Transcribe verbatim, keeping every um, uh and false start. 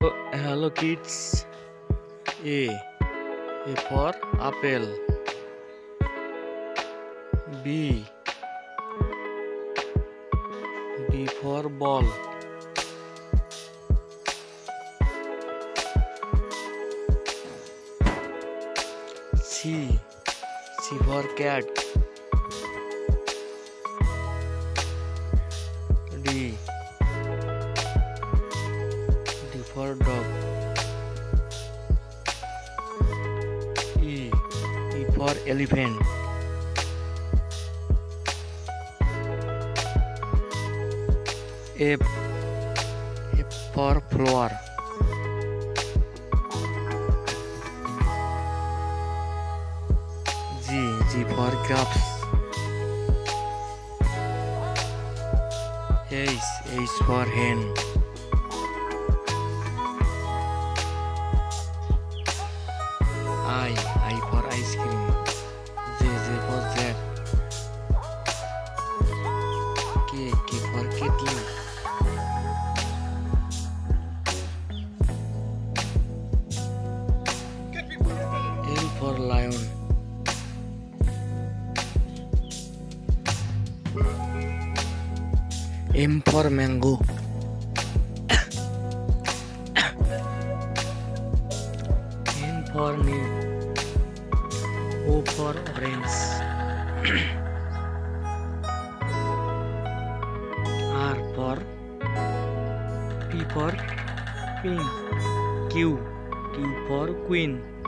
Oh, hello kids. A. A for apple. B. B for ball. C. C for cat. D. D for dog. E. E for elephant. F. F for flower. G. G for grapes. H. H for hen. I. I for ice cream. J. J for jet. K. K for kettle. L for lion. M for mango. N for new. O for orange. R for P for pink. Q. Q for queen.